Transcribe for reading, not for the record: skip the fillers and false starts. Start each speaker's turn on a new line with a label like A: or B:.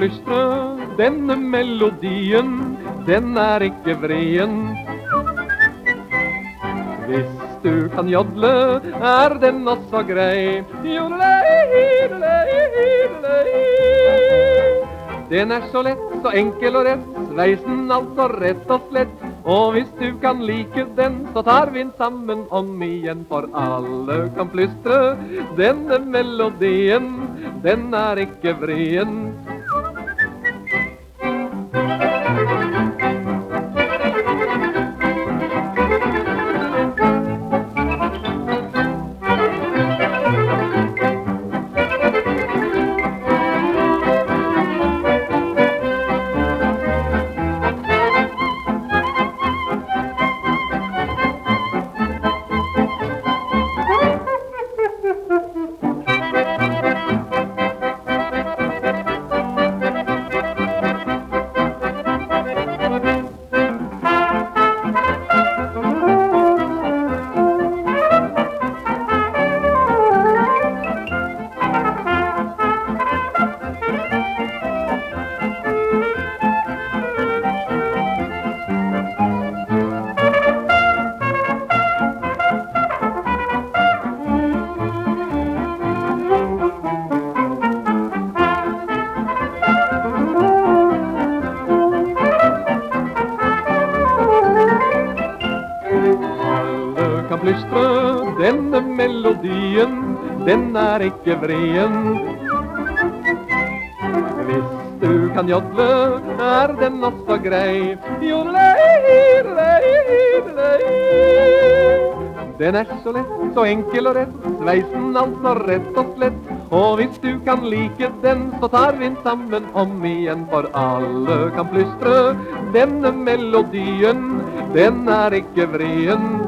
A: plystre, denne melodien, den ikke vrien. Hvis du kan jodle, den også grei. Den så lett, så enkel og rett, sveisen altså rett og slett. Og hvis du kan like den, så tar vi den sammen om igjen. For alle kan plystre, denne melodien, den ikke vrien. Kan plystre, denne melodien, den ikke vrien. Hvis du kan jodle, den også grei. Den så lett, så enkel og rett, sveisen altså rett og slett. Og hvis du kan like den, så tar vi den sammen om igjen. For alle kan plystre, denne melodien, den ikke vrien.